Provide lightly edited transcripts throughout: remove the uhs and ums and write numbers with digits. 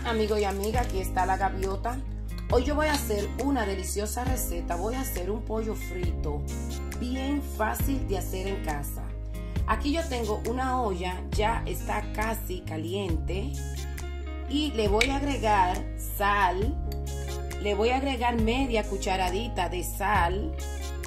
Amigos y amigas, aquí está la gaviota. Hoy yo voy a hacer una deliciosa receta. Voy a hacer un pollo frito bien fácil de hacer en casa. Aquí yo tengo una olla, ya está casi caliente, y le voy a agregar sal. Le voy a agregar media cucharadita de sal,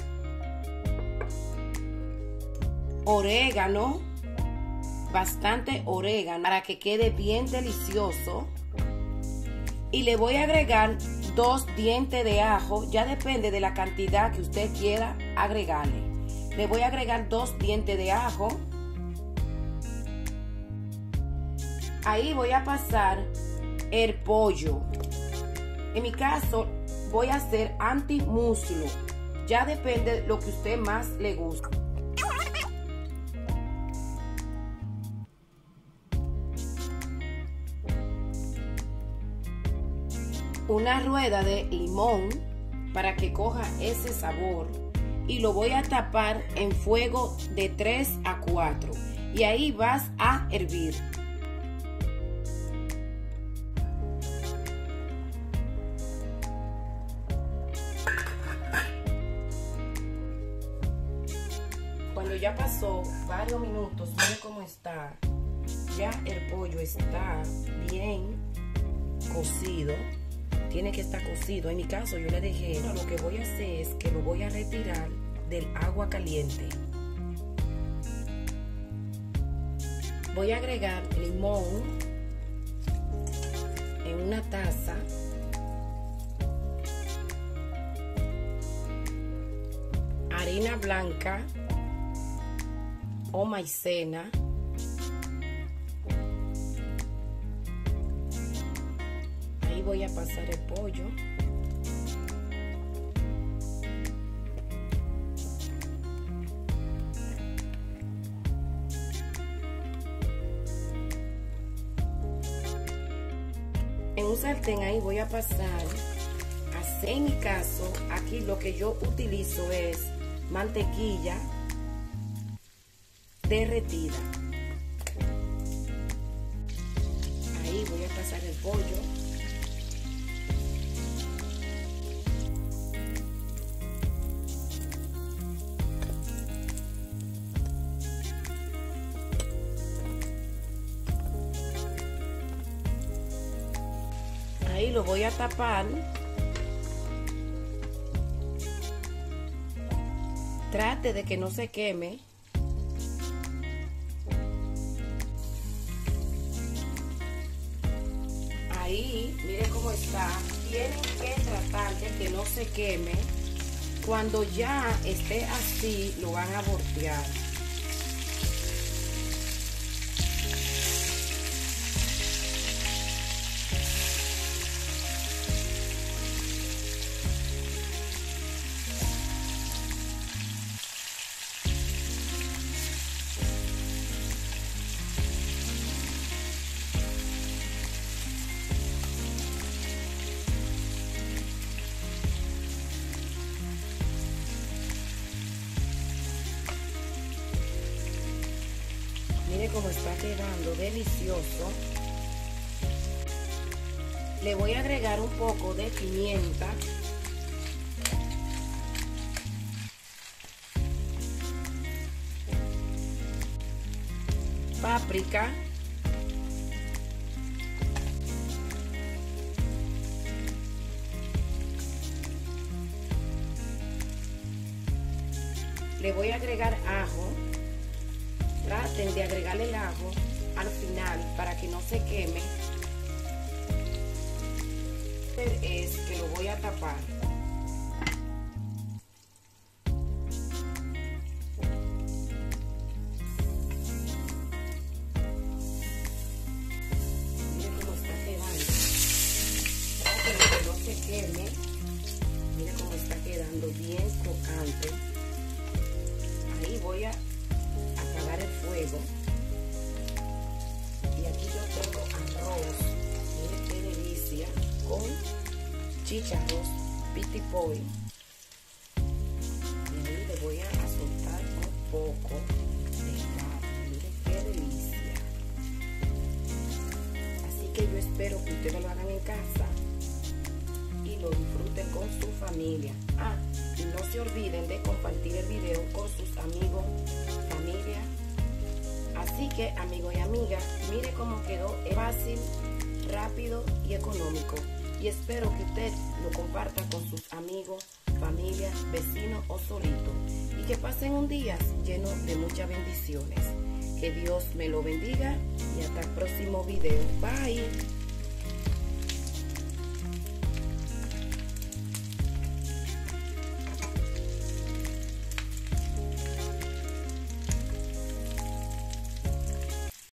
orégano, bastante orégano para que quede bien delicioso. Y le voy a agregar 2 dientes de ajo, ya depende de la cantidad que usted quiera agregarle. Le voy a agregar 2 dientes de ajo. Ahí voy a pasar el pollo. En mi caso voy a hacer antimuslo, ya depende de lo que usted más le guste. Una rueda de limón para que coja ese sabor, y lo voy a tapar en fuego de 3 a 4 y ahí vas a hervir. Cuando ya pasó varios minutos, miren cómo está. Ya el pollo está bien cocido. Tiene que estar cocido. En mi caso yo le dejé. Lo que voy a hacer es que lo voy a retirar del agua caliente. Voy a agregar limón en una taza. Harina blanca o maicena. Ahí voy a pasar el pollo. En un sartén ahí voy a pasar aceite. En mi caso, aquí lo que yo utilizo es mantequilla derretida. Ahí voy a pasar el pollo. Ahí lo voy a tapar. Trate de que no se queme. Ahí, mire cómo está. Tienen que tratar de que no se queme. Cuando ya esté así, lo van a voltear. Mire cómo está quedando delicioso. Le voy a agregar un poco de pimienta. Páprica. Le voy a agregar ajo. Traten de agregarle el ajo al final para que no se queme. Es que lo voy a tapar. Mire cómo está quedando. Traten de que no se queme. Mire cómo está quedando bien crocante. Ahí voy a apagar el fuego. Y aquí yo tengo arroz. Mire qué delicia. Con chícharos, pitipoy. Y ahí le voy a soltar un poco de carne. Mire qué delicia. Así que yo espero espero que ustedes lo hagan en casa y lo disfruten con su familia. Y no se olviden de compartir el video con sus amigos, familia. Así que, amigos y amigas, mire cómo quedó fácil, rápido y económico. Y espero que usted lo comparta con sus amigos, familia, vecinos o solito. Y que pasen un día lleno de muchas bendiciones. Que Dios me lo bendiga y hasta el próximo video. Bye.